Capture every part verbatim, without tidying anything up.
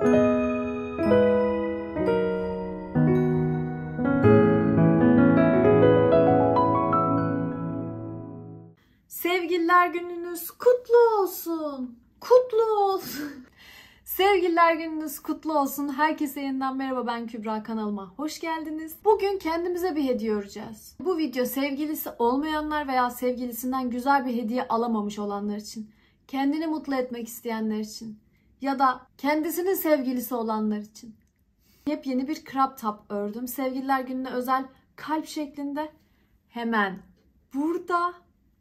Sevgililer gününüz kutlu olsun. Kutlu olsun. Sevgililer gününüz kutlu olsun. Herkese yeniden merhaba, ben Kübra, kanalıma hoş geldiniz. Bugün kendimize bir hediye öreceğiz. Bu video sevgilisi olmayanlar veya sevgilisinden güzel bir hediye alamamış olanlar için, kendini mutlu etmek isteyenler için ya da kendisinin sevgilisi olanlar için. Yepyeni bir crop top ördüm. Sevgililer gününe özel kalp şeklinde. Hemen burada.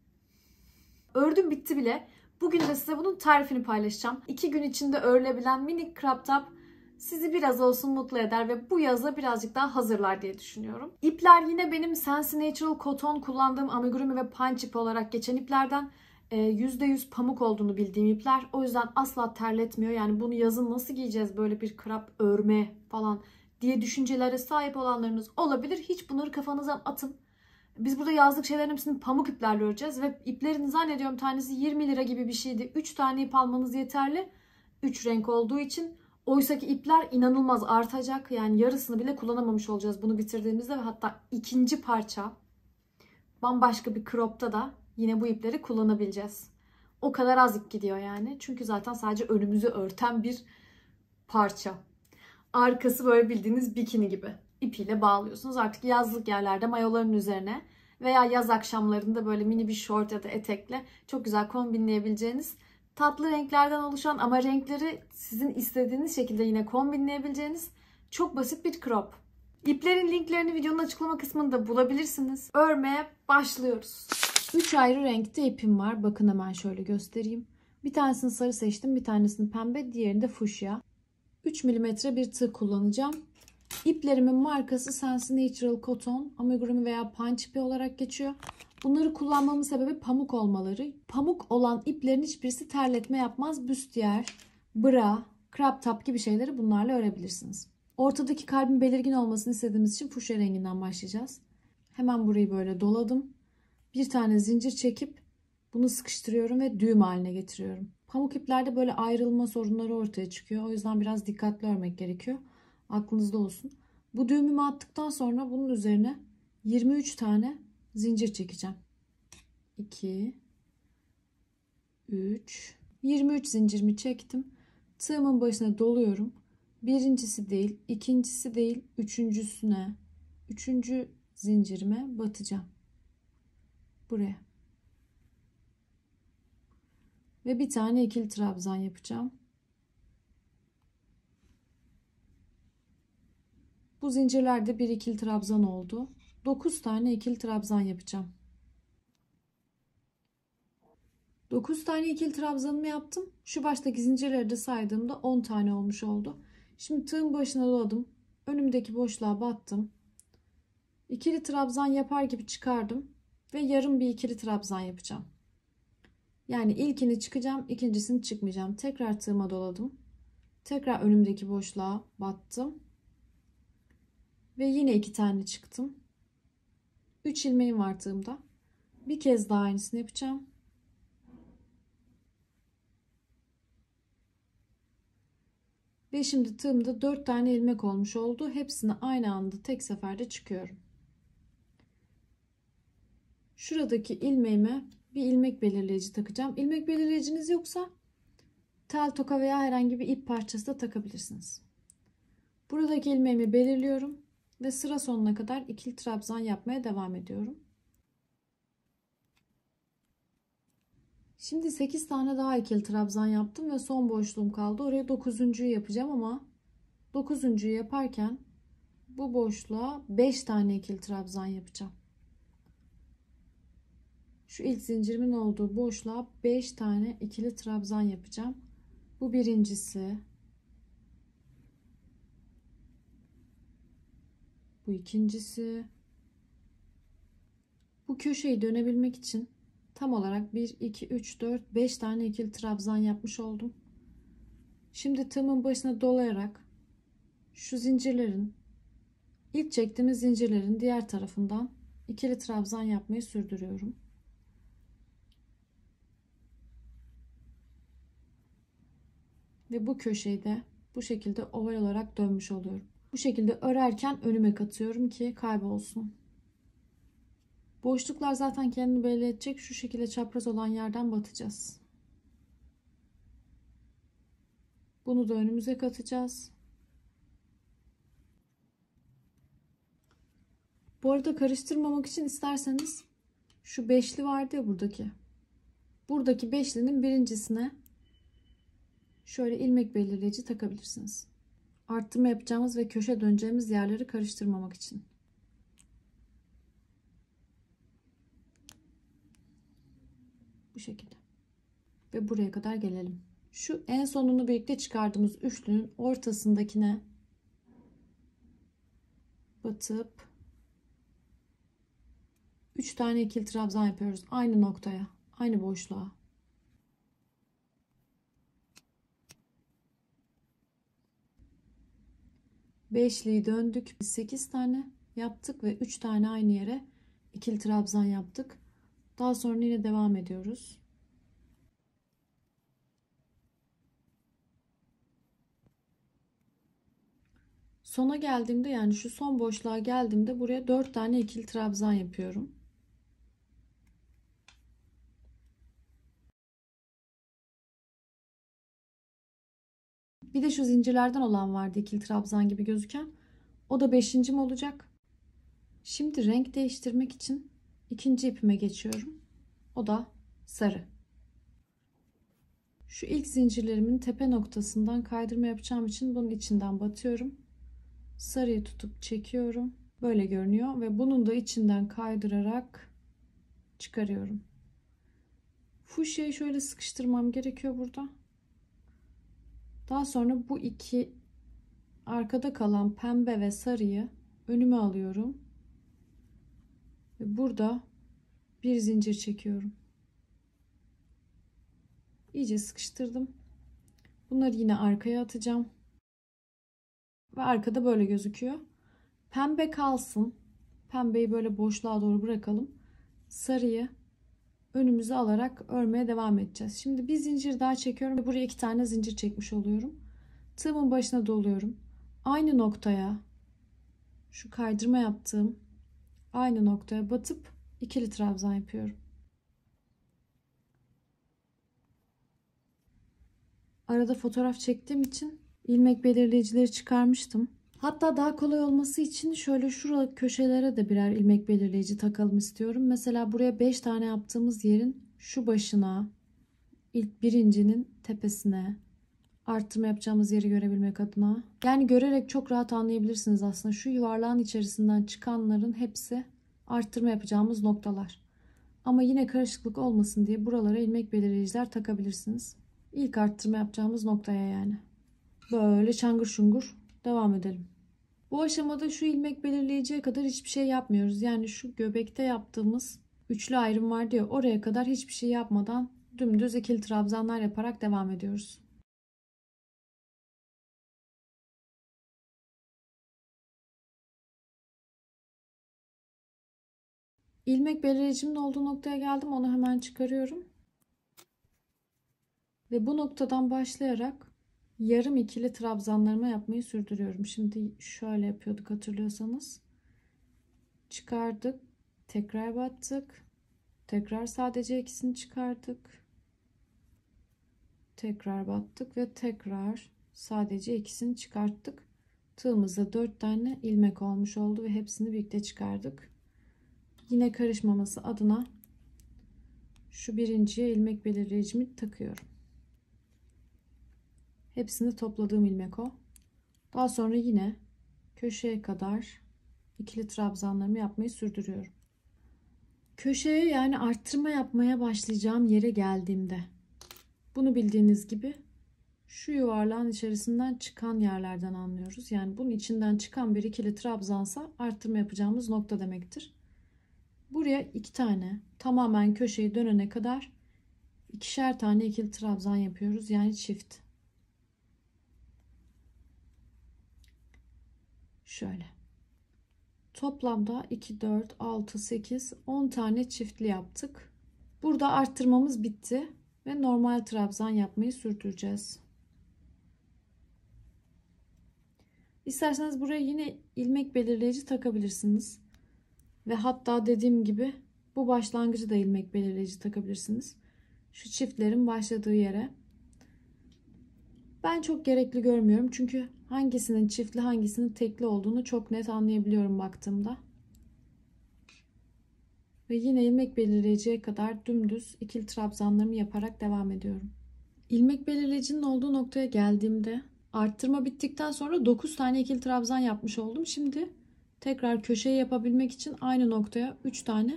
Ördüm, bitti bile. Bugün de size bunun tarifini paylaşacağım. İki gün içinde örülebilen minik crop top sizi biraz olsun mutlu eder ve bu yaza birazcık daha hazırlar diye düşünüyorum. İpler yine benim Sensi Natural Cotton kullandığım amigurumi ve punch ip olarak geçen iplerden. yüzde yüz pamuk olduğunu bildiğim ipler. O yüzden asla terletmiyor. Yani bunu yazın nasıl giyeceğiz, böyle bir crop örme falan diye düşüncelere sahip olanlarınız olabilir. Hiç bunları kafanıza atın. Biz burada yazlık şeylerin hepsini pamuk iplerle öreceğiz ve iplerin zannediyorum tanesi yirmi lira gibi bir şeydi. üç tane ip almanız yeterli. üç renk olduğu için. Oysaki ipler inanılmaz artacak. Yani yarısını bile kullanamamış olacağız bunu bitirdiğimizde ve hatta ikinci parça bambaşka bir crop'ta da yine bu ipleri kullanabileceğiz. O kadar az ip gidiyor yani. Çünkü zaten sadece önümüzü örten bir parça. Arkası böyle bildiğiniz bikini gibi. İpiyle bağlıyorsunuz. Artık yazlık yerlerde mayoların üzerine veya yaz akşamlarında böyle mini bir şort ya da etekle çok güzel kombinleyebileceğiniz, tatlı renklerden oluşan ama renkleri sizin istediğiniz şekilde yine kombinleyebileceğiniz çok basit bir crop. İplerin linklerini videonun açıklama kısmında bulabilirsiniz. Örmeye başlıyoruz. üç ayrı renkte ipim var. Bakın hemen şöyle göstereyim. Bir tanesini sarı seçtim, bir tanesini pembe, diğerini de fuşya. üç milimetre bir tığ kullanacağım. İplerimin markası Sensi Natural Cotton, amigurumi veya punch ipi olarak geçiyor. Bunları kullanmamın sebebi pamuk olmaları. Pamuk olan iplerin hiçbirisi terletme yapmaz. Büstiyer, bra, crop top gibi şeyleri bunlarla örebilirsiniz. Ortadaki kalbin belirgin olmasını istediğimiz için fuşya renginden başlayacağız. Hemen burayı böyle doladım. Bir tane zincir çekip bunu sıkıştırıyorum ve düğüm haline getiriyorum. Pamuk iplerde böyle ayrılma sorunları ortaya çıkıyor. O yüzden biraz dikkatli örmek gerekiyor. Aklınızda olsun. Bu düğümümü attıktan sonra bunun üzerine yirmi üç tane zincir çekeceğim. iki, üç, yirmi üç zincirimi çektim. Tığımın başına doluyorum. Birincisi değil, ikincisi değil, üçüncüsüne, üçüncü zincirime batacağım. Buraya. Ve bir tane ikili trabzan yapacağım. Bu zincirlerde bir ikili trabzan oldu. dokuz tane ikili trabzan yapacağım. dokuz tane ikili trabzanımı yaptım. Şu baştaki zincirleri de saydığımda on tane olmuş oldu. Şimdi tığın başına doladım. Önümdeki boşluğa battım. İkili trabzan yapar gibi çıkardım. Ve yarım bir ikili trabzan yapacağım. Yani ilkini çıkacağım, ikincisini çıkmayacağım. Tekrar tığıma doladım. Tekrar önümdeki boşluğa battım. Ve yine iki tane çıktım. üç ilmeğim var tığımda. Bir kez daha aynısını yapacağım. Ve şimdi tığımda dört tane ilmek olmuş oldu. Hepsini aynı anda tek seferde çıkıyorum. Şuradaki ilmeğime bir ilmek belirleyici takacağım. İlmek belirleyiciniz yoksa tel toka veya herhangi bir ip parçası da takabilirsiniz. Buradaki ilmeğimi belirliyorum ve sıra sonuna kadar ikili trabzan yapmaya devam ediyorum. Şimdi sekiz tane daha ikili trabzan yaptım ve son boşluğum kaldı. Oraya dokuzuncuyu yapacağım ama dokuzuncuyu yaparken bu boşluğa beş tane ikili trabzan yapacağım. Şu ilk zincirimin olduğu boşluğa beş tane ikili trabzan yapacağım. Bu birincisi. Bu ikincisi. Bu köşeyi dönebilmek için tam olarak bir, iki, üç, dört, beş tane ikili trabzan yapmış oldum. Şimdi tığımın başına dolayarak şu zincirlerin, ilk çektiğimiz zincirlerin diğer tarafından ikili trabzan yapmayı sürdürüyorum. Ve bu köşeyi de Bu şekilde oval olarak dönmüş oluyorum. Bu şekilde örerken önüme katıyorum ki kaybolsun. Boşluklar zaten kendini belli edecek. Şu şekilde çapraz olan yerden batacağız. Bunu da önümüze katacağız. Bu arada karıştırmamak için isterseniz şu beşli vardı ya buradaki. Buradaki beşlinin birincisine şöyle ilmek belirleyici takabilirsiniz. Arttırma yapacağımız ve köşe döneceğimiz yerleri karıştırmamak için. Bu şekilde. Ve buraya kadar gelelim. Şu en sonunu birlikte çıkardığımız üçlünün ortasındakine batıp üç tane ikili trabzan yapıyoruz. Aynı noktaya, aynı boşluğa. Beşliyi döndük. sekiz tane yaptık ve üç tane aynı yere ikili trabzan yaptık. Daha sonra yine devam ediyoruz. Sona geldiğimde, yani şu son boşluğa geldiğimde buraya dört tane ikili trabzan yapıyorum. Bir de şu zincirlerden olan vardı, ikili trabzan gibi gözüken. O da beşincim olacak. Şimdi renk değiştirmek için ikinci ipime geçiyorum. O da sarı. Şu ilk zincirlerimin tepe noktasından kaydırma yapacağım için bunun içinden batıyorum. Sarıyı tutup çekiyorum. Böyle görünüyor ve bunun da içinden kaydırarak çıkarıyorum. Fuşyayı şöyle sıkıştırmam gerekiyor burada. Daha sonra bu iki arkada kalan pembe ve sarıyı önüme alıyorum. Ve burada bir zincir çekiyorum. İyice sıkıştırdım. Bunları yine arkaya atacağım. Ve arkada böyle gözüküyor. Pembe kalsın. Pembeyi böyle boşluğa doğru bırakalım. Sarıyı önümüze alarak örmeye devam edeceğiz. Şimdi bir zincir daha çekiyorum ve buraya iki tane zincir çekmiş oluyorum. Tığımın başına doluyorum. Aynı noktaya, şu kaydırma yaptığım aynı noktaya batıp ikili trabzan yapıyorum. Arada fotoğraf çektiğim için ilmek belirleyicileri çıkarmıştım. Hatta daha kolay olması için şöyle şurada köşelere de birer ilmek belirleyici takalım istiyorum. Mesela buraya beş tane yaptığımız yerin şu başına, ilk birincinin tepesine, arttırma yapacağımız yeri görebilmek adına. Yani görerek çok rahat anlayabilirsiniz aslında. Şu yuvarlağın içerisinden çıkanların hepsi arttırma yapacağımız noktalar. Ama yine karışıklık olmasın diye buralara ilmek belirleyiciler takabilirsiniz. İlk arttırma yapacağımız noktaya yani. Böyle çangır şungur devam edelim. Bu aşamada şu ilmek belirleyiciye kadar hiçbir şey yapmıyoruz. Yani şu göbekte yaptığımız üçlü ayrım var diyor. Oraya kadar hiçbir şey yapmadan dümdüz ikili trabzanlar yaparak devam ediyoruz. İlmek belirleyicimin olduğu noktaya geldim. Onu hemen çıkarıyorum. Ve bu noktadan başlayarak yarım ikili trabzanlarımı yapmayı sürdürüyorum. Şimdi şöyle yapıyorduk hatırlıyorsanız. Çıkardık. Tekrar battık. Tekrar sadece ikisini çıkardık. Tekrar battık ve tekrar sadece ikisini çıkarttık. Tığımızda dört tane ilmek olmuş oldu ve hepsini birlikte çıkardık. Yine karışmaması adına şu birinciye ilmek belirleyicimi takıyorum. Hepsini topladığım ilmek o. Daha sonra yine köşeye kadar ikili trabzanlarımı yapmayı sürdürüyorum. Köşeye, yani arttırma yapmaya başlayacağım yere geldiğimde, bunu bildiğiniz gibi şu yuvarlağın içerisinden çıkan yerlerden anlıyoruz. Yani bunun içinden çıkan bir ikili trabzansa arttırma yapacağımız nokta demektir. Buraya iki tane, tamamen köşeyi dönene kadar ikişer tane ikili trabzan yapıyoruz. Yani çift. Şöyle. Toplamda iki, dört, altı, sekiz, on tane çiftli yaptık. Burada arttırmamız bitti ve normal trabzan yapmayı sürdüreceğiz. İsterseniz buraya yine ilmek belirleyici takabilirsiniz. Ve hatta dediğim gibi bu başlangıcı da ilmek belirleyici takabilirsiniz. Şu çiftlerin başladığı yere. Ben çok gerekli görmüyorum. Çünkü hangisinin çiftli hangisinin tekli olduğunu çok net anlayabiliyorum baktığımda. Ve yine ilmek belirleyiciye kadar dümdüz ikili trabzanlarımı yaparak devam ediyorum. İlmek belirleyicinin olduğu noktaya geldiğimde arttırma bittikten sonra dokuz tane ikili trabzan yapmış oldum. Şimdi tekrar köşeyi yapabilmek için aynı noktaya üç tane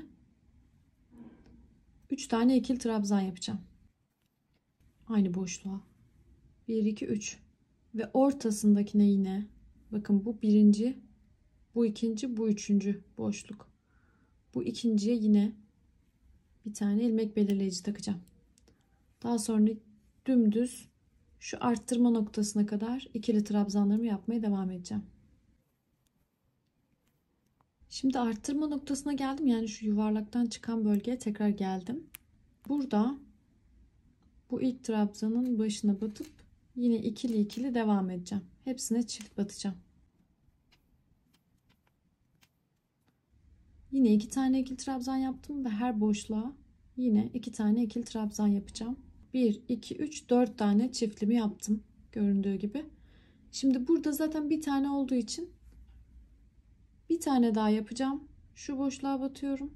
üç tane ikili trabzan yapacağım. Aynı boşluğa. bir iki üç ve ortasındakine yine bakın bu birinci, bu ikinci, bu üçüncü boşluk. Bu ikinciye yine bir tane ilmek belirleyici takacağım. Daha sonra dümdüz şu arttırma noktasına kadar ikili trabzanlarımı yapmaya devam edeceğim. Şimdi arttırma noktasına geldim. Yani şu yuvarlaktan çıkan bölgeye tekrar geldim. Burada bu ilk trabzanın başına batıp yine ikili ikili devam edeceğim. Hepsine çift batacağım. Yine iki tane ikili trabzan yaptım ve her boşluğa yine iki tane ikili trabzan yapacağım. bir, iki, üç, dört tane çiftlimi yaptım. Göründüğü gibi. Şimdi burada zaten bir tane olduğu için bir tane daha yapacağım. Şu boşluğa batıyorum.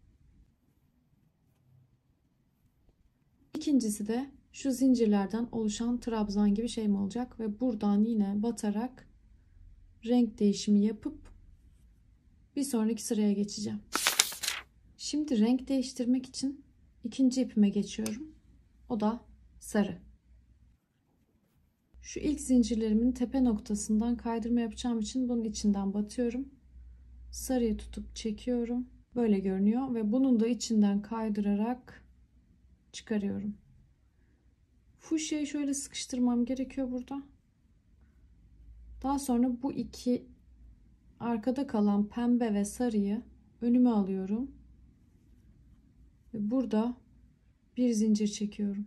İkincisi de şu zincirlerden oluşan trabzan gibi şey mi olacak ve buradan yine batarak renk değişimi yapıp bir sonraki sıraya geçeceğim. Şimdi renk değiştirmek için ikinci ipime geçiyorum. O da sarı. Şu ilk zincirlerimin tepe noktasından kaydırma yapacağım için bunun içinden batıyorum. Sarıyı tutup çekiyorum. Böyle görünüyor ve bunun da içinden kaydırarak çıkarıyorum. Fuşyayı şöyle sıkıştırmam gerekiyor burada. Daha sonra bu iki arkada kalan pembe ve sarıyı önüme alıyorum. Ve burada bir zincir çekiyorum.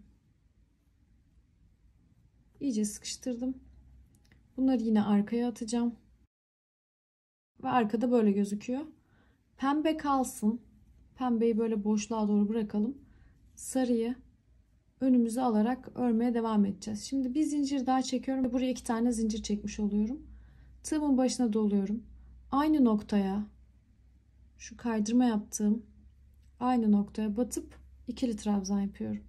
İyice sıkıştırdım. Bunları yine arkaya atacağım. Ve arkada böyle gözüküyor. Pembe kalsın. Pembeyi böyle boşluğa doğru bırakalım. Sarıyı önümüze alarak örmeye devam edeceğiz. Şimdi bir zincir daha çekiyorum ve buraya iki tane zincir çekmiş oluyorum. Tığımın başına doluyorum. Aynı noktaya şu kaydırma yaptığım aynı noktaya batıp ikili trabzan yapıyorum.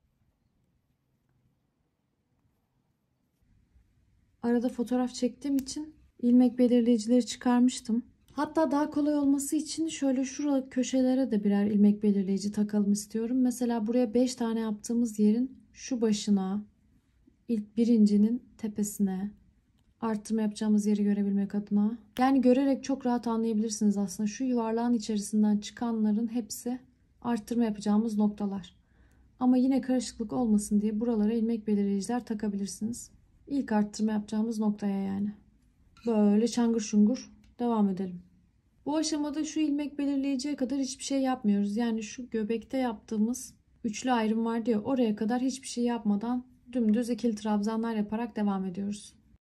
Arada fotoğraf çektiğim için ilmek belirleyicileri çıkarmıştım. Hatta daha kolay olması için şöyle şurada köşelere de birer ilmek belirleyici takalım istiyorum. Mesela buraya beş tane yaptığımız yerin şu başına, ilk birincinin tepesine, arttırma yapacağımız yeri görebilmek adına. Yani görerek çok rahat anlayabilirsiniz aslında. Şu yuvarlağın içerisinden çıkanların hepsi arttırma yapacağımız noktalar. Ama yine karışıklık olmasın diye buralara ilmek belirleyiciler takabilirsiniz. İlk arttırma yapacağımız noktaya yani. Böyle çangır şungur devam edelim. Bu aşamada şu ilmek belirleyiciye kadar hiçbir şey yapmıyoruz. Yani şu göbekte yaptığımız üçlü ayrım vardı ya, oraya kadar hiçbir şey yapmadan dümdüz ikili trabzanlar yaparak devam ediyoruz.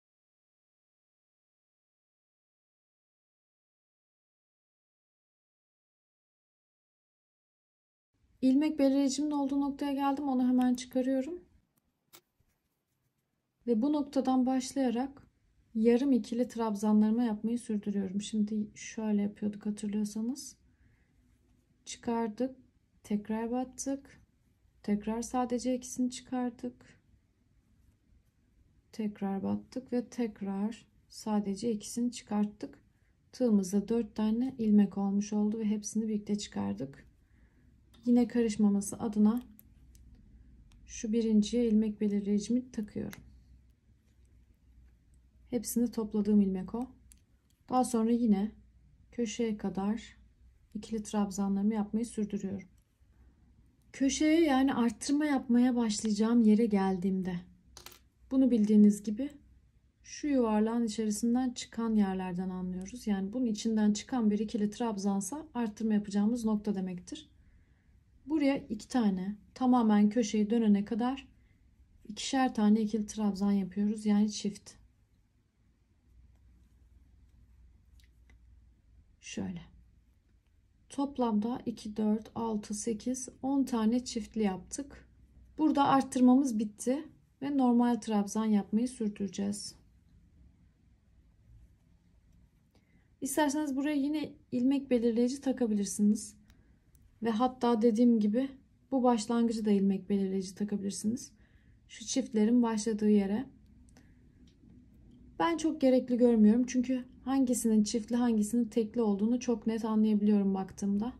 İlmek belirleyicimin olduğu noktaya geldim. Onu hemen çıkarıyorum. Ve bu noktadan başlayarak yarım ikili trabzanlarımı yapmayı sürdürüyorum. Şimdi şöyle yapıyorduk hatırlıyorsanız. Çıkardık. Tekrar battık. Tekrar sadece ikisini çıkardık. Tekrar battık ve tekrar sadece ikisini çıkarttık. Tığımızda dört tane ilmek olmuş oldu ve hepsini birlikte çıkardık. Yine karışmaması adına şu birinciye ilmek belirleyicimi takıyorum. Hepsini topladığım ilmek o. Daha sonra yine köşeye kadar ikili trabzanlarımı yapmayı sürdürüyorum. Köşeye yani arttırma yapmaya başlayacağım yere geldiğimde bunu bildiğiniz gibi şu yuvarlağın içerisinden çıkan yerlerden anlıyoruz. Yani bunun içinden çıkan bir ikili trabzansa arttırma yapacağımız nokta demektir. Buraya iki tane tamamen köşeyi dönene kadar ikişer tane ikili trabzan yapıyoruz. Yani çift. Şöyle. Toplamda iki, dört, altı, sekiz, on tane çiftli yaptık. Burada arttırmamız bitti ve normal trabzan yapmayı sürdüreceğiz. İsterseniz buraya yine ilmek belirleyici takabilirsiniz. Ve hatta dediğim gibi bu başlangıcı da ilmek belirleyici takabilirsiniz. Şu çiftlerin başladığı yere. Ben çok gerekli görmüyorum. Çünkü hangisinin çiftli hangisinin tekli olduğunu çok net anlayabiliyorum baktığımda.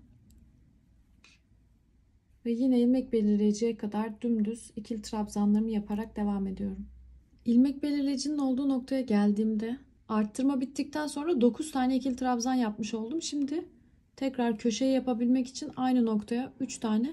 Ve yine ilmek belirleyiciye kadar dümdüz ikili trabzanlarımı yaparak devam ediyorum. İlmek belirleyicinin olduğu noktaya geldiğimde arttırma bittikten sonra dokuz tane ikili trabzan yapmış oldum. Şimdi tekrar köşeyi yapabilmek için aynı noktaya üç tane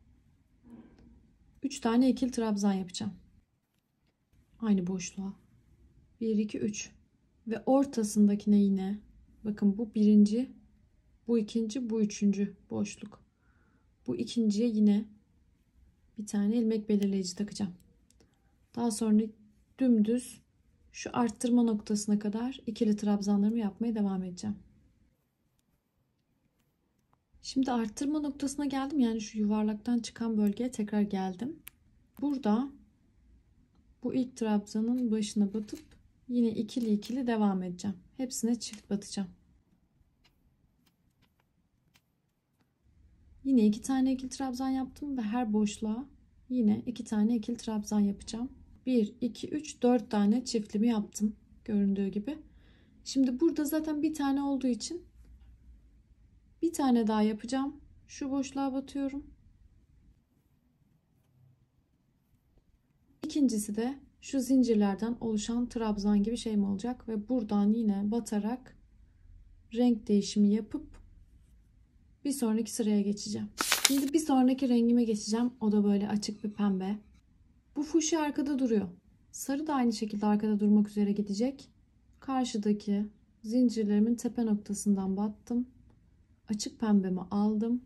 üç tane ikili trabzan yapacağım. Aynı boşluğa. bir, iki, üç. Ve ortasındakine yine bakın bu birinci, bu ikinci, bu üçüncü boşluk. Bu ikinciye yine bir tane ilmek belirleyici takacağım. Daha sonra dümdüz şu arttırma noktasına kadar ikili trabzanlarımı yapmaya devam edeceğim. Şimdi arttırma noktasına geldim. Yani şu yuvarlaktan çıkan bölgeye tekrar geldim. Burada bu ilk trabzanın başına batıp yine ikili ikili devam edeceğim. Hepsine çift batacağım. Yine iki tane ikili trabzan yaptım ve her boşluğa yine iki tane ikili trabzan yapacağım. bir, iki, üç, dört tane çiftlimi yaptım. Göründüğü gibi. Şimdi burada zaten bir tane olduğu için bir tane daha yapacağım. Şu boşluğa batıyorum. İkincisi de şu zincirlerden oluşan trabzan gibi şey mi olacak ve buradan yine batarak renk değişimi yapıp bir sonraki sıraya geçeceğim. Şimdi bir sonraki rengime geçeceğim. O da böyle açık bir pembe. Bu fuşya arkada duruyor. Sarı da aynı şekilde arkada durmak üzere gidecek. Karşıdaki zincirlerimin tepe noktasından battım. Açık pembemi aldım.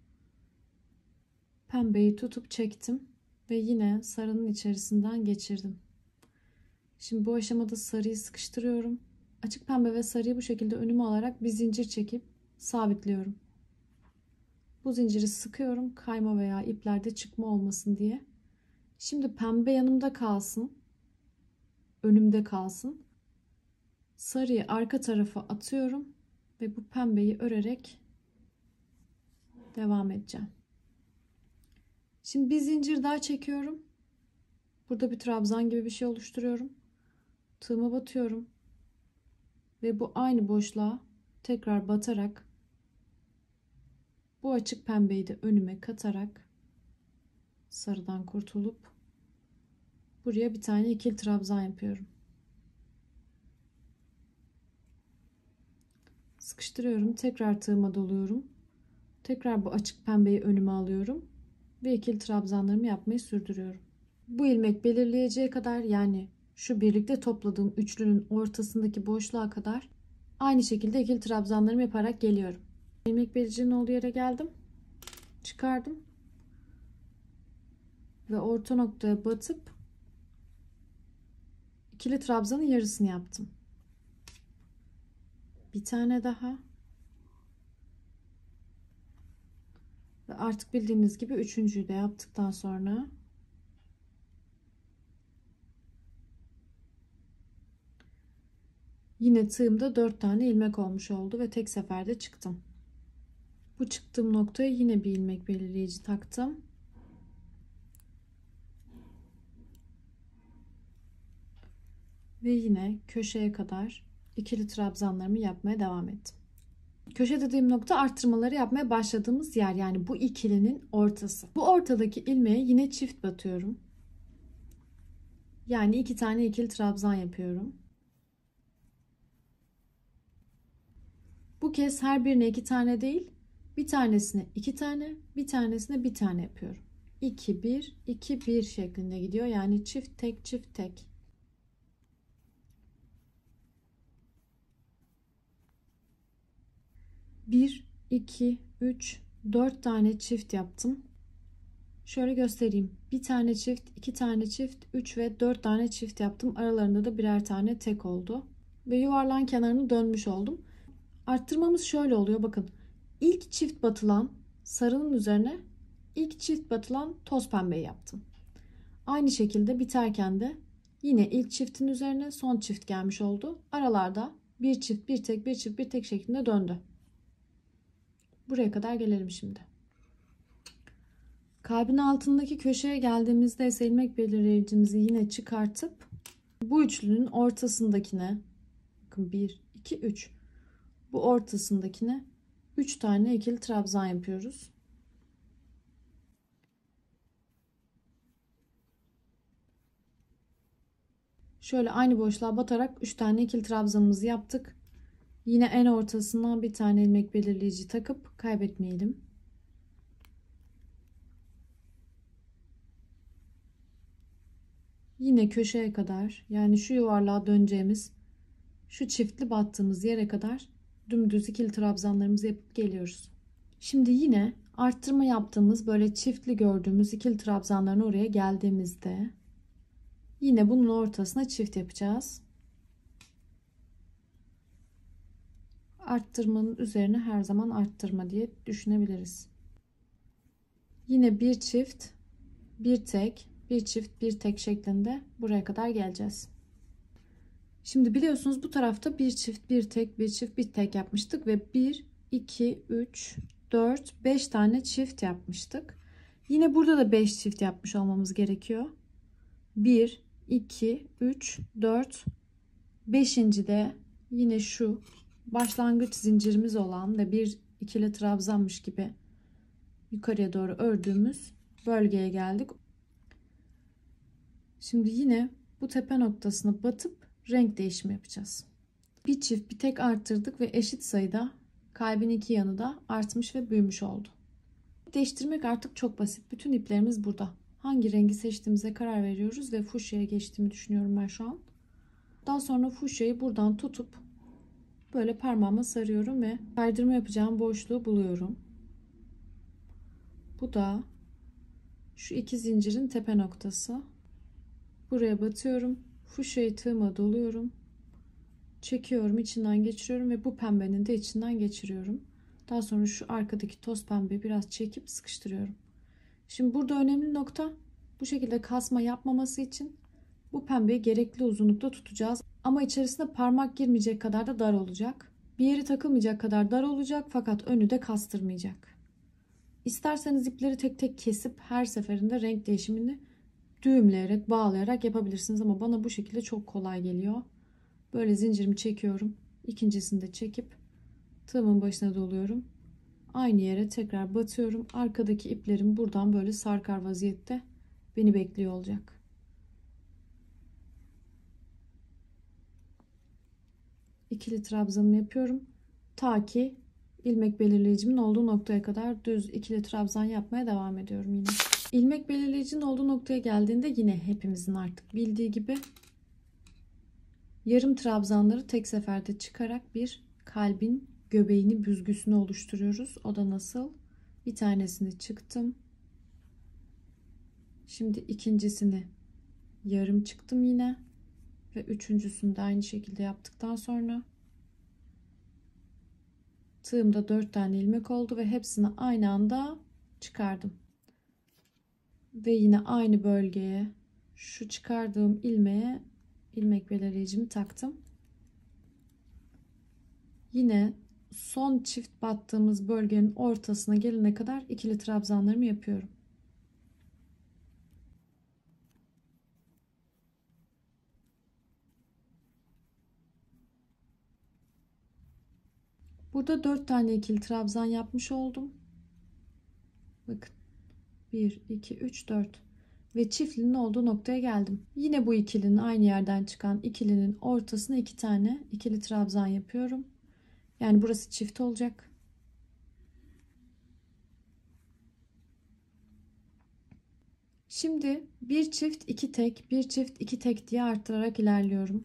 Pembeyi tutup çektim. Ve yine sarının içerisinden geçirdim. Şimdi bu aşamada sarıyı sıkıştırıyorum. Açık pembe ve sarıyı bu şekilde önüme alarak bir zincir çekip sabitliyorum. Bu zinciri sıkıyorum. Kayma veya iplerde çıkma olmasın diye. Şimdi pembe yanımda kalsın. Önümde kalsın. Sarıyı arka tarafa atıyorum. Ve bu pembeyi örerek devam edeceğim. Şimdi bir zincir daha çekiyorum. Burada bir trabzan gibi bir şey oluşturuyorum. Tığıma batıyorum. Ve bu aynı boşluğa tekrar batarak bu açık pembeyi de önüme katarak sarıdan kurtulup buraya bir tane ikili trabzan yapıyorum. Sıkıştırıyorum. Tekrar tığıma doluyorum. Tekrar bu açık pembeyi önüme alıyorum. Ve ikili trabzanlarımı yapmayı sürdürüyorum. Bu ilmek belirleyeceği kadar, yani şu birlikte topladığım üçlünün ortasındaki boşluğa kadar aynı şekilde ikili trabzanlarımı yaparak geliyorum. İlmek belirleyicinin olduğu yere geldim. Çıkardım. Ve orta noktaya batıp ikili trabzanın yarısını yaptım. Bir tane daha. Ve artık bildiğiniz gibi üçüncüyü de yaptıktan sonra yine tığımda dört tane ilmek olmuş oldu ve tek seferde çıktım. Bu çıktığım noktaya yine bir ilmek belirleyici taktım. Ve yine köşeye kadar ikili trabzanlarımı yapmaya devam ettim. Köşe dediğim nokta arttırmaları yapmaya başladığımız yer, yani bu ikilinin ortası. Bu ortadaki ilmeğe yine çift batıyorum. Yani iki tane ikili trabzan yapıyorum. Bu kez her birine iki tane değil, bir tanesine iki tane, bir tanesine bir tane yapıyorum. iki bir iki bir şeklinde gidiyor. Yani çift tek çift tek. bir iki üç dört tane çift yaptım. Şöyle göstereyim. Bir tane çift, iki tane çift, üç ve dört tane çift yaptım. Aralarında da birer tane tek oldu. Ve yuvarlağın kenarını dönmüş oldum. Arttırmamız şöyle oluyor. Bakın, ilk çift batılan sarının üzerine ilk çift batılan toz pembeyi yaptım. Aynı şekilde biterken de yine ilk çiftin üzerine son çift gelmiş oldu. Aralarda bir çift, bir tek, bir çift, bir tek şeklinde döndü. Buraya kadar gelelim şimdi. Kalbin altındaki köşeye geldiğimizde ise ilmek belirleyicimizi yine çıkartıp bu üçlünün ortasındakine, bakın bir, iki, üç, bu ortasındakine üç tane ikili trabzan yapıyoruz. Şöyle aynı boşluğa batarak üç tane ikili trabzanımızı yaptık. Yine en ortasına bir tane ilmek belirleyici takıp kaybetmeyelim. Yine köşeye kadar, yani şu yuvarlığa döneceğimiz şu çiftli battığımız yere kadar dümdüz ikili trabzanlarımızı yapıp geliyoruz. Şimdi yine arttırma yaptığımız böyle çiftli gördüğümüz ikili trabzanların oraya geldiğimizde yine bunun ortasına çift yapacağız. Arttırmanın üzerine her zaman arttırma diye düşünebiliriz. Yine bir çift, bir tek, bir çift, bir tek şeklinde buraya kadar geleceğiz. Şimdi biliyorsunuz bu tarafta bir çift, bir tek, bir çift, bir tek yapmıştık ve bir, iki, üç, dört, beş tane çift yapmıştık. Yine burada da beş çift yapmış olmamız gerekiyor. bir, iki, üç, dört, beşinci de yine şu başlangıç zincirimiz olan ve bir ikili trabzanmış gibi yukarıya doğru ördüğümüz bölgeye geldik. Şimdi yine bu tepe noktasına batıp renk değişimi yapacağız. Bir çift, bir tek arttırdık ve eşit sayıda kalbin iki yanı da artmış ve büyümüş oldu. Değiştirmek artık çok basit. Bütün iplerimiz burada. Hangi rengi seçtiğimize karar veriyoruz ve fuşyaya geçtiğimi düşünüyorum ben şu an. Daha sonra fuşyayı buradan tutup böyle parmağıma sarıyorum ve kaydırma yapacağım boşluğu buluyorum. Bu da şu iki zincirin tepe noktası. Buraya batıyorum. Fuşyayı tığıma doluyorum. Çekiyorum, içinden geçiriyorum ve bu pembenin de içinden geçiriyorum. Daha sonra şu arkadaki toz pembeyi biraz çekip sıkıştırıyorum. Şimdi burada önemli nokta, bu şekilde kasma yapmaması için bu pembeyi gerekli uzunlukta tutacağız. Ama içerisine parmak girmeyecek kadar da dar olacak. Bir yeri takılmayacak kadar dar olacak fakat önü de kastırmayacak. İsterseniz ipleri tek tek kesip her seferinde renk değişimini düğümleyerek, bağlayarak yapabilirsiniz ama bana bu şekilde çok kolay geliyor. Böyle zincirimi çekiyorum. İkincisini de çekip tığımın başına doluyorum. Aynı yere tekrar batıyorum. Arkadaki iplerim buradan böyle sarkar vaziyette beni bekliyor olacak. İkili trabzanımı yapıyorum. Ta ki ilmek belirleyicimin olduğu noktaya kadar düz ikili trabzan yapmaya devam ediyorum yine. İlmek belirleyicinin olduğu noktaya geldiğinde yine hepimizin artık bildiği gibi yarım trabzanları tek seferde çıkarak bir kalbin göbeğini, büzgüsünü oluşturuyoruz. O da nasıl? Bir tanesini çıktım. Şimdi ikincisini yarım çıktım yine ve üçüncüsünü de aynı şekilde yaptıktan sonra tığımda dört tane ilmek oldu ve hepsini aynı anda çıkardım. Ve yine aynı bölgeye şu çıkardığım ilmeğe ilmek belirleyicimi taktım. Yine son çift battığımız bölgenin ortasına gelene kadar ikili trabzanlarımı yapıyorum. Burada dört tane ikili trabzan yapmış oldum. Bakın. bir, iki, üç, dört. Ve çiftlinin olduğu noktaya geldim. Yine bu ikilinin aynı yerden çıkan ikilinin ortasına iki tane ikili trabzan yapıyorum. Yani burası çift olacak. Şimdi bir çift, iki tek, bir çift, iki tek diye arttırarak ilerliyorum.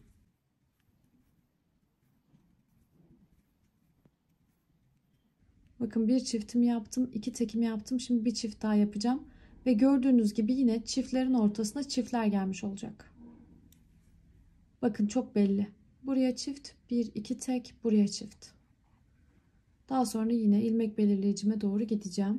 Bakın bir çiftimi yaptım, iki tekimi yaptım. Şimdi bir çift daha yapacağım. Ve gördüğünüz gibi yine çiftlerin ortasına çiftler gelmiş olacak. Bakın çok belli. Buraya çift, bir, iki tek, buraya çift. Daha sonra yine ilmek belirleyicime doğru gideceğim.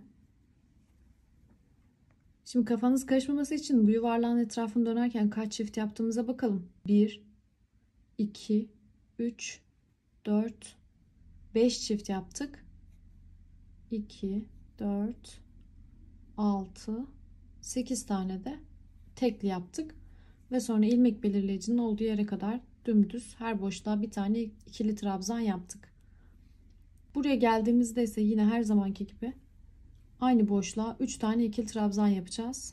Şimdi kafanız karışmaması için bu yuvarlağın etrafını dönerken kaç çift yaptığımıza bakalım. bir, iki, üç, dört, beş çift yaptık. iki, dört, altı, sekiz tane de tekli yaptık. Ve sonra ilmek belirleyicinin olduğu yere kadar dümdüz her boşluğa bir tane ikili trabzan yaptık. Buraya geldiğimizde ise yine her zamanki gibi aynı boşluğa üç tane ikili trabzan yapacağız.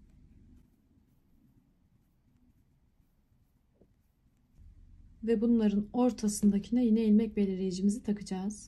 Ve bunların ortasındakine yine ilmek belirleyicimizi takacağız.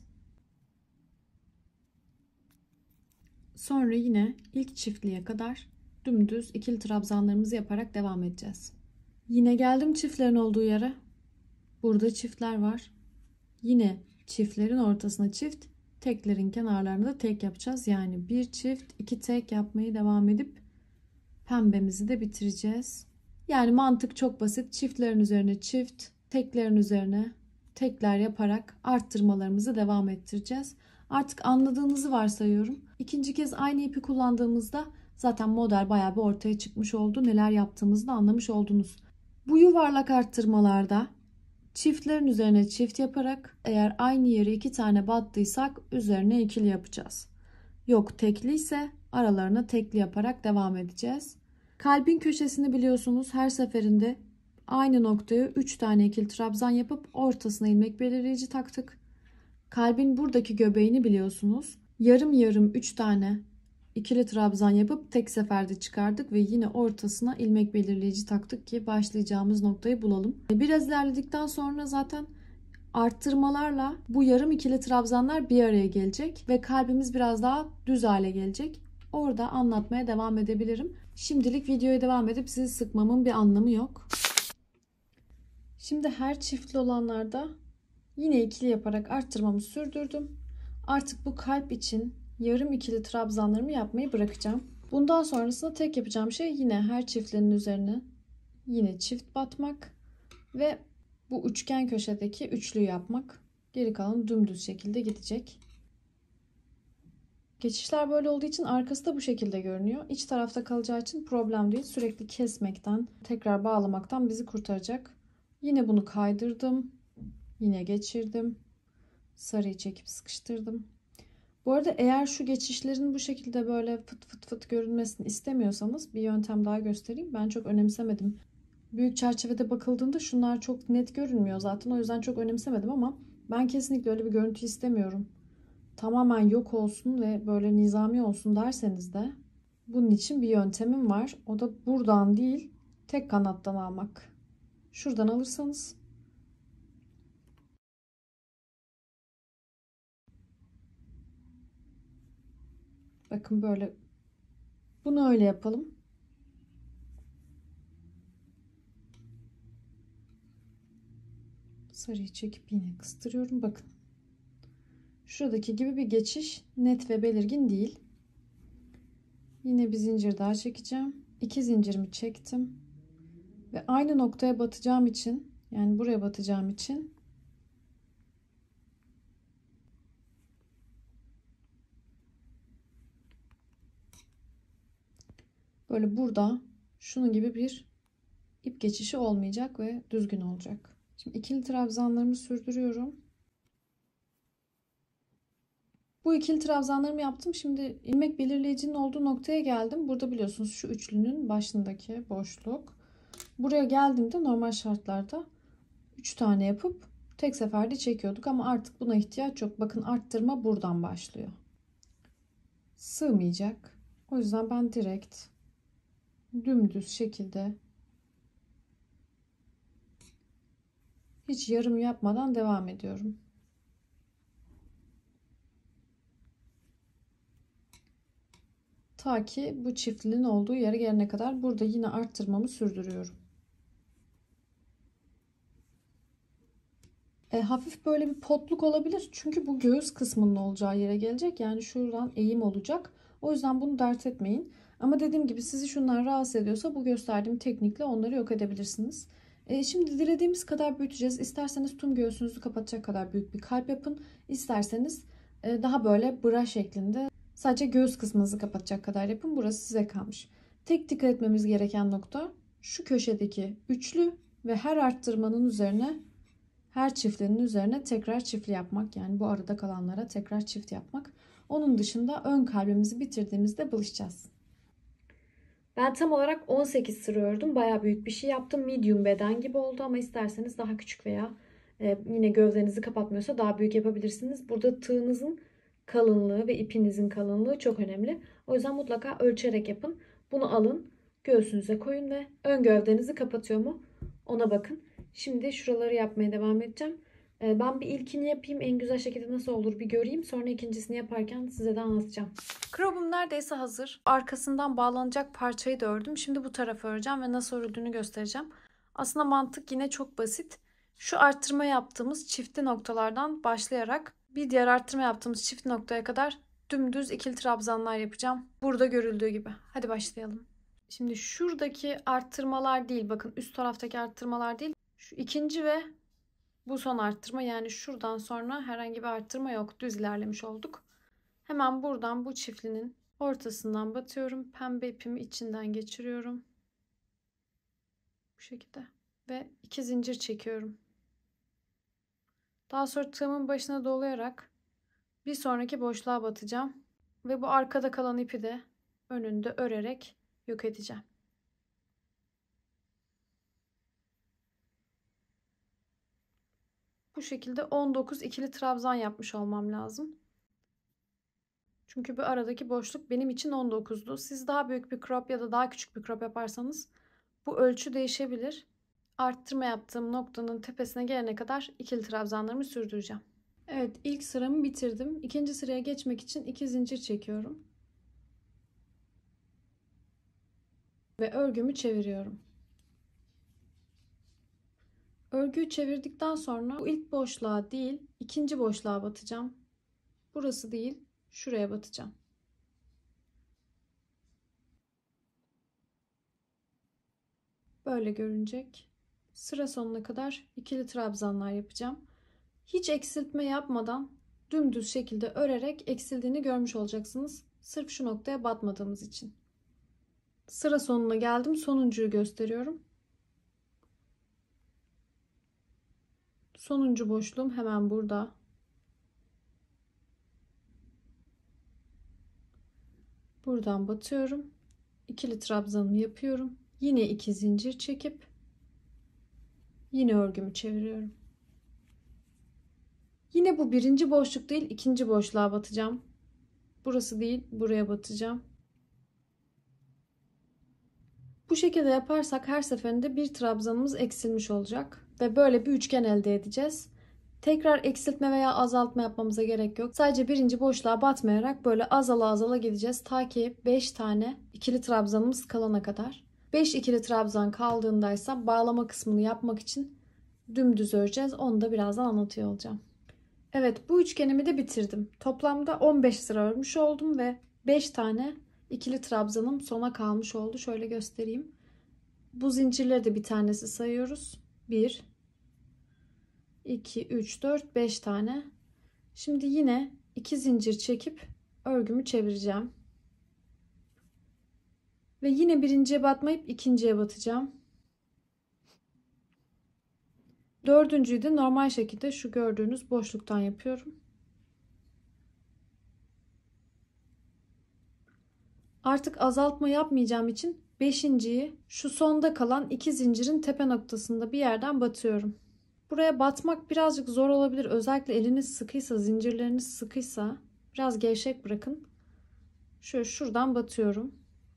Sonra yine ilk çiftliğe kadar dümdüz ikili trabzanlarımızı yaparak devam edeceğiz. Yine geldim çiftlerin olduğu yere. Burada çiftler var. Yine çiftlerin ortasına çift, teklerin kenarlarına da tek yapacağız. Yani bir çift, iki tek yapmayı devam edip pembemizi de bitireceğiz. Yani mantık çok basit. Çiftlerin üzerine çift, teklerin üzerine tekler yaparak arttırmalarımızı devam ettireceğiz. Artık anladığınızı varsayıyorum. İkinci kez aynı ipi kullandığımızda zaten model bayağı bir ortaya çıkmış oldu. Neler yaptığımızı da anlamış oldunuz. Bu yuvarlak arttırmalarda çiftlerin üzerine çift yaparak eğer aynı yere iki tane battıysak üzerine ikili yapacağız. Yok tekli ise aralarına tekli yaparak devam edeceğiz. Kalbin köşesini biliyorsunuz, her seferinde aynı noktaya üç tane ikili trabzan yapıp ortasına ilmek belirleyici taktık. Kalbin buradaki göbeğini biliyorsunuz. Yarım yarım üç tane ikili trabzan yapıp tek seferde çıkardık ve yine ortasına ilmek belirleyici taktık ki başlayacağımız noktayı bulalım. Biraz ilerledikten sonra zaten arttırmalarla bu yarım ikili trabzanlar bir araya gelecek ve kalbimiz biraz daha düz hale gelecek. Orada anlatmaya devam edebilirim. Şimdilik videoya devam edip sizi sıkmamın bir anlamı yok. Şimdi her çiftli olanlarda yine ikili yaparak arttırmamı sürdürdüm. Artık bu kalp için yarım ikili trabzanlarımı yapmayı bırakacağım. Bundan sonrasında tek yapacağım şey yine her çiftlerin üzerine yine çift batmak ve bu üçgen köşedeki üçlü yapmak. Geri kalan dümdüz şekilde gidecek. Geçişler böyle olduğu için arkası da bu şekilde görünüyor. İç tarafta kalacağı için problem değil. Sürekli kesmekten, tekrar bağlamaktan bizi kurtaracak. Yine bunu kaydırdım. Yine geçirdim. Sarıyı çekip sıkıştırdım. Bu arada eğer şu geçişlerin bu şekilde böyle fıt fıt fıt görünmesini istemiyorsanız bir yöntem daha göstereyim. Ben çok önemsemedim. Büyük çerçevede bakıldığında şunlar çok net görünmüyor zaten. O yüzden çok önemsemedim ama ben kesinlikle öyle bir görüntü istemiyorum. Tamamen yok olsun ve böyle nizami olsun derseniz de bunun için bir yöntemim var. O da buradan değil, tek kanattan almak. Şuradan alırsanız bakın böyle, bunu öyle yapalım. Sarıyı çekip yine kıstırıyorum. Bakın. Şuradaki gibi bir geçiş net ve belirgin değil. Yine bir zincir daha çekeceğim. İki zincirimi çektim. Ve aynı noktaya batacağım için, yani buraya batacağım için böyle burada şunun gibi bir ip geçişi olmayacak ve düzgün olacak. Şimdi ikili trabzanlarımı sürdürüyorum. Bu ikili trabzanlarımı yaptım. Şimdi ilmek belirleyicinin olduğu noktaya geldim. Burada biliyorsunuz şu üçlünün başındaki boşluk. Buraya geldiğimde normal şartlarda üç tane yapıp tek seferde çekiyorduk ama artık buna ihtiyaç yok. Bakın arttırma buradan başlıyor. Sığmayacak. O yüzden ben direkt dümdüz şekilde hiç yarım yapmadan devam ediyorum. Ta ki bu çiftliğin olduğu yere gelene kadar burada yine arttırmamı sürdürüyorum. E, hafif böyle bir potluk olabilir. Çünkü bu göğüs kısmının olacağı yere gelecek. Yani şuradan eğim olacak. O yüzden bunu dert etmeyin. Ama dediğim gibi sizi şunlar rahatsız ediyorsa bu gösterdiğim teknikle onları yok edebilirsiniz. E, şimdi dilediğimiz kadar büyüteceğiz. İsterseniz tüm göğsünüzü kapatacak kadar büyük bir kalp yapın. İsterseniz daha böyle bra şeklinde. Sadece göğüs kısmınızı kapatacak kadar yapın. Burası size kalmış. Tek dikkat etmemiz gereken nokta şu köşedeki üçlü ve her arttırmanın üzerine, her çiftlerin üzerine tekrar çiftli yapmak. Yani bu arada kalanlara tekrar çift yapmak. Onun dışında ön kalbimizi bitirdiğimizde buluşacağız. Ben tam olarak on sekiz sıra ördüm. Bayağı büyük bir şey yaptım. Medium beden gibi oldu ama isterseniz daha küçük veya e, yine gövdenizi kapatmıyorsa daha büyük yapabilirsiniz. Burada tığınızın kalınlığı ve ipinizin kalınlığı çok önemli. O yüzden mutlaka ölçerek yapın. Bunu alın, göğsünüze koyun ve ön gövdenizi kapatıyor mu ona bakın. Şimdi şuraları yapmaya devam edeceğim. Ben bir ilkini yapayım. En güzel şekilde nasıl olur bir göreyim. Sonra ikincisini yaparken size de anlatacağım. Crob'um neredeyse hazır. Arkasından bağlanacak parçayı da ördüm. Şimdi bu tarafı öreceğim ve nasıl örüldüğünü göstereceğim. Aslında mantık yine çok basit. Şu arttırma yaptığımız çiftli noktalardan başlayarak bir diğer arttırma yaptığımız çift noktaya kadar dümdüz ikili trabzanlar yapacağım. Burada görüldüğü gibi. Hadi başlayalım. Şimdi şuradaki arttırmalar değil. Bakın üst taraftaki arttırmalar değil. Şu ikinci ve bu son arttırma, yani şuradan sonra herhangi bir arttırma yok. Düz ilerlemiş olduk. Hemen buradan bu çiftlinin ortasından batıyorum. Pembe ipimi içinden geçiriyorum. Bu şekilde. Ve iki zincir çekiyorum. Daha sonra tığımın başına dolayarak bir sonraki boşluğa batacağım. Ve bu arkada kalan ipi de önünde örerek yok edeceğim. Bu şekilde on dokuz ikili trabzan yapmış olmam lazım. Çünkü bu aradaki boşluk benim için on dokuzdu. Siz daha büyük bir crop ya da daha küçük bir crop yaparsanız bu ölçü değişebilir. Arttırma yaptığım noktanın tepesine gelene kadar ikili trabzanlarımı sürdüreceğim. Evet, ilk sıramı bitirdim. İkinci sıraya geçmek için iki zincir çekiyorum. Ve örgümü çeviriyorum. Örgüyü çevirdikten sonra bu ilk boşluğa değil, ikinci boşluğa batacağım. Burası değil, şuraya batacağım. Böyle görünecek. Sıra sonuna kadar ikili trabzanlar yapacağım. Hiç eksiltme yapmadan dümdüz şekilde örerek eksildiğini görmüş olacaksınız. Sırf şu noktaya batmadığımız için. Sıra sonuna geldim. Sonuncuyu gösteriyorum. Sonuncu boşluğum hemen burada. Buradan batıyorum. İkili trabzanımı yapıyorum. Yine iki zincir çekip yine örgümü çeviriyorum. Yine bu birinci boşluk değil, ikinci boşluğa batacağım. Burası değil, buraya batacağım. Bu şekilde yaparsak her seferinde bir trabzanımız eksilmiş olacak ve böyle bir üçgen elde edeceğiz. Tekrar eksiltme veya azaltma yapmamıza gerek yok. Sadece birinci boşluğa batmayarak böyle azala azala gideceğiz ta ki beş tane ikili trabzanımız kalana kadar. beş ikili trabzan kaldığındaysa bağlama kısmını yapmak için dümdüz öreceğiz. Onu da birazdan anlatıyor olacağım. Evet, bu üçgenimi de bitirdim. Toplamda on beş sıra örmüş oldum ve beş tane ikili trabzanım sona kalmış oldu. Şöyle göstereyim. Bu zincirleri de bir tanesi sayıyoruz. bir, iki, üç, dört, beş tane. Şimdi yine iki zincir çekip örgümü çevireceğim. Ve yine birinciye batmayıp ikinciye batacağım. Dördüncüyü de normal şekilde şu gördüğünüz boşluktan yapıyorum. Artık azaltma yapmayacağım için beşinciyi şu sonda kalan iki zincirin tepe noktasında bir yerden batıyorum. Buraya batmak birazcık zor olabilir. Özellikle eliniz sıkıysa, zincirleriniz sıkıysa biraz gevşek bırakın. Şöyle şuradan batıyorum.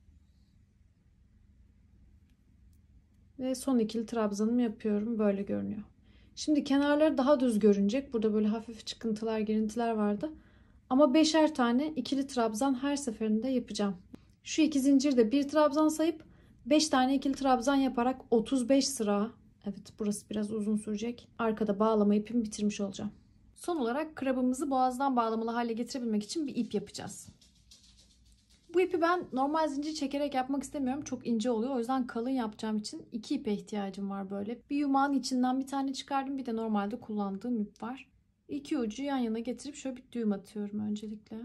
Ve son ikili trabzanımı yapıyorum. Böyle görünüyor. Şimdi kenarları daha düz görünecek. Burada böyle hafif çıkıntılar, girintiler vardı. Ama beşer tane ikili trabzan her seferinde yapacağım. Şu iki zincirde bir trabzan sayıp beş tane ikili trabzan yaparak otuz beş sıra, evet burası biraz uzun sürecek, arkada bağlama ipimi bitirmiş olacağım. Son olarak krabımızı boğazdan bağlamalı hale getirebilmek için bir ip yapacağız. Bu ipi ben normal zincir çekerek yapmak istemiyorum. Çok ince oluyor. O yüzden kalın yapacağım için iki ipe ihtiyacım var böyle. Bir yumağın içinden bir tane çıkardım. Bir de normalde kullandığım ip var. İki ucu yan yana getirip şöyle bir düğüm atıyorum öncelikle.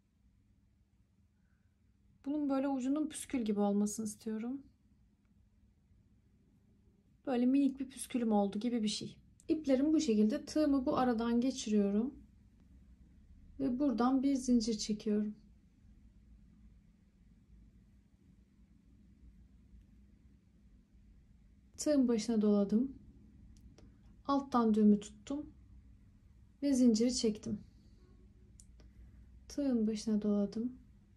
Bunun böyle ucunun püskül gibi olmasını istiyorum. Böyle minik bir püskülüm oldu gibi bir şey. İplerim bu şekilde. Tığımı bu aradan geçiriyorum. Ve buradan bir zincir çekiyorum. Tığın başına doladım. Alttan düğümü tuttum. Ve zinciri çektim. Tığın başına doladım.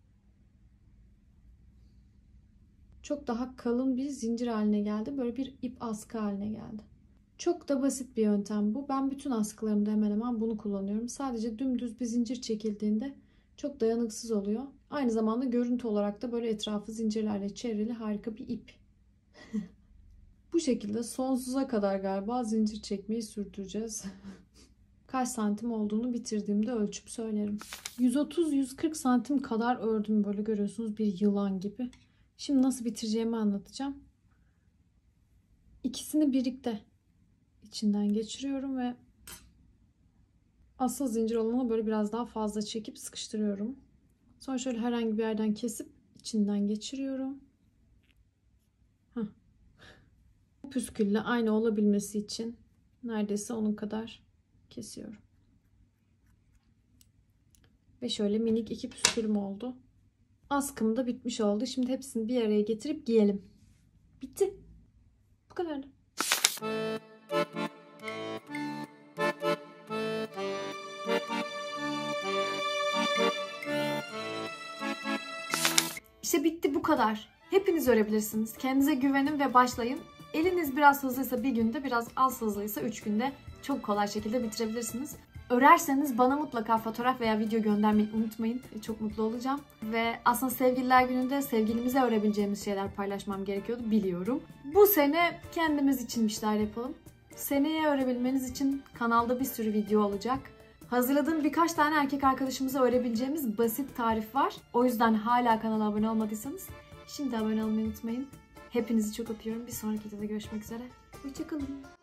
Çok daha kalın bir zincir haline geldi. Böyle bir ip askı haline geldi. Çok da basit bir yöntem bu. Ben bütün askılarımda hemen hemen bunu kullanıyorum. Sadece dümdüz bir zincir çekildiğinde çok dayanıksız oluyor. Aynı zamanda görüntü olarak da böyle etrafı zincirlerle çevrili harika bir ip. Bu şekilde sonsuza kadar galiba zincir çekmeyi sürdüreceğiz. Kaç santim olduğunu bitirdiğimde ölçüp söylerim. yüz otuz yüz kırk santim kadar ördüm, böyle görüyorsunuz, bir yılan gibi. Şimdi nasıl bitireceğimi anlatacağım. İkisini birlikte içinden geçiriyorum ve asıl zincir olanı böyle biraz daha fazla çekip sıkıştırıyorum. Sonra şöyle herhangi bir yerden kesip içinden geçiriyorum. Heh. Püskülle aynı olabilmesi için neredeyse onun kadar kesiyorum. Ve şöyle minik iki püskülüm oldu. Askım da bitmiş oldu. Şimdi hepsini bir araya getirip giyelim. Bitti. Bu kadardı. İşte bitti, bu kadar. Hepiniz örebilirsiniz. Kendinize güvenin ve başlayın. Eliniz biraz hızlıysa bir günde, biraz az hızlıysa üç günde çok kolay şekilde bitirebilirsiniz. Örerseniz bana mutlaka fotoğraf veya video göndermeyi unutmayın. Çok mutlu olacağım. Ve aslında sevgililer gününde sevgilimize örebileceğimiz şeyler paylaşmam gerekiyordu, biliyorum. Bu sene kendimiz için bir şeyler yapalım. Seneye örebilmeniz için kanalda bir sürü video olacak. Hazırladığım birkaç tane erkek arkadaşımıza örebileceğimiz basit tarif var. O yüzden hala kanala abone olmadıysanız şimdi abone olmayı unutmayın. Hepinizi çok öpüyorum. Bir sonraki videoda görüşmek üzere. Hoşçakalın.